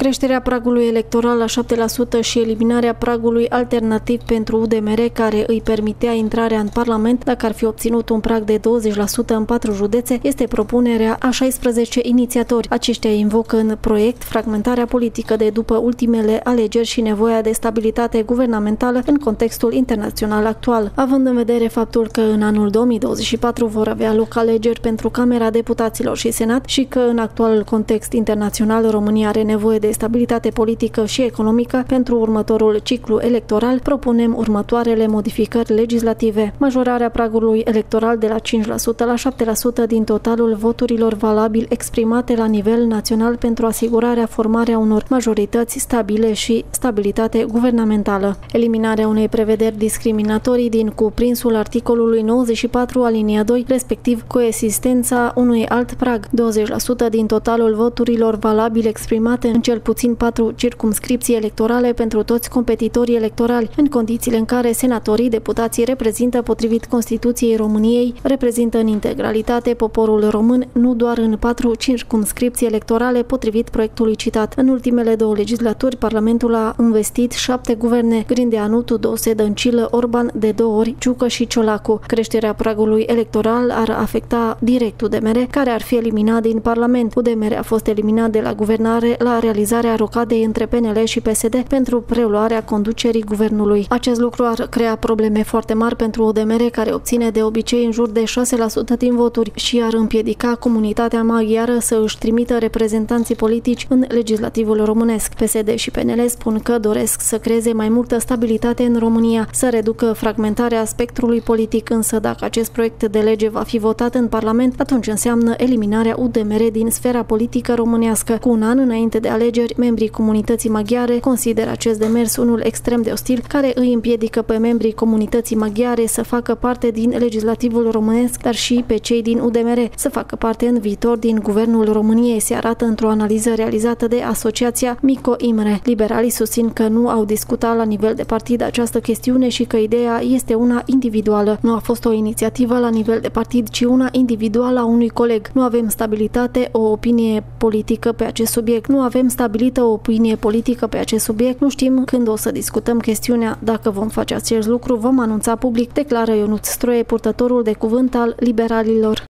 Creșterea pragului electoral la 7% și eliminarea pragului alternativ pentru UDMR, care îi permitea intrarea în Parlament dacă ar fi obținut un prag de 20% în 4 județe, este propunerea a 16 inițiatori. Aceștia invocă în proiect fragmentarea politică de după ultimele alegeri și nevoia de stabilitate guvernamentală în contextul internațional actual, având în vedere faptul că în anul 2024 vor avea loc alegeri pentru Camera Deputaților și Senat și că în actualul context internațional România are nevoie de stabilitate politică și economică pentru următorul ciclu electoral, propunem următoarele modificări legislative. Majorarea pragului electoral de la 5% la 7% din totalul voturilor valabil exprimate la nivel național pentru asigurarea formarea unor majorități stabile și stabilitate guvernamentală. Eliminarea unei prevederi discriminatorii din cuprinsul articolului 94 alinia 2, respectiv coexistența unui alt prag, 20% din totalul voturilor valabile exprimate în cel puțin 4 circumscripții electorale pentru toți competitorii electorali, în condițiile în care senatorii, deputații reprezintă, potrivit Constituției României, reprezintă în integralitate poporul român, nu doar în 4 circumscripții electorale, potrivit proiectului citat. În ultimele 2 legislaturi, Parlamentul a investit 7 guverne: Grindeanu, Tudose, Dăncilă, Orban, de 2 ori Ciucă și Ciolacu. Creșterea pragului electoral ar afecta direct UDMR, care ar fi eliminat din Parlament. UDMR a fost eliminat de la guvernare la realizarea rocadei între PNL și PSD pentru preluarea conducerii guvernului. Acest lucru ar crea probleme foarte mari pentru UDMR, care obține de obicei în jur de 6% din voturi, și ar împiedica comunitatea maghiară să își trimită reprezentanții politici în legislativul românesc. PSD și PNL spun că doresc să creeze mai multă stabilitate în România, să reducă fragmentarea spectrului politic, însă dacă acest proiect de lege va fi votat în Parlament, atunci înseamnă eliminarea UDMR din sfera politică românească. Cu un an înainte de alegeri, membrii comunității maghiare consideră acest demers unul extrem de ostil, care îi împiedică pe membrii comunității maghiare să facă parte din legislativul românesc, dar și pe cei din UDMR să facă parte în viitor din guvernul României, se arată într-o analiză realizată de asociația Mico Imre. Liberalii susțin că nu au discutat la nivel de partid această chestiune și că ideea este una individuală. Nu a fost o inițiativă la nivel de partid, ci una individuală a unui coleg. Nu avem stabilitate, o opinie politică pe acest subiect. Nu avem stabilită o opinie politică pe acest subiect. Nu știm când o să discutăm chestiunea. Dacă vom face acest lucru, vom anunța public, declară Ionuț Stroie, purtătorul de cuvânt al liberalilor.